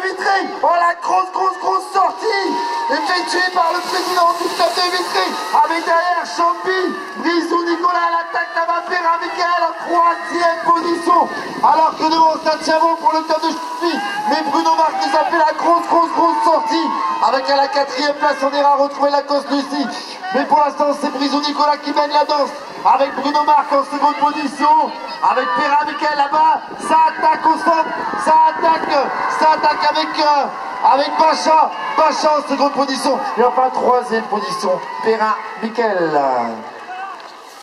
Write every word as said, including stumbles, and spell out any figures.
Vitry. Oh, la grosse, grosse, grosse sortie effectuée par le président du club de Vitry. Avec derrière Champi, Brisou Nicolas à l'attaque, là-bas Perrin Michael en troisième position. Alors que devant ça tient bon pour le club de Champi. Mais Bruno Marc nous a fait la grosse, grosse, grosse sortie. Avec à la quatrième place, on ira retrouver la Coste Lucie. Mais pour l'instant, c'est Brisou Nicolas qui mène la danse. Avec Bruno Marc en seconde position. Avec Perrin Michael là-bas. Ça attaque au centre. Ça attaque. Ça attaque avec, euh, avec Bacha. Bacha en seconde position. Et enfin, troisième position, Perrin Michael.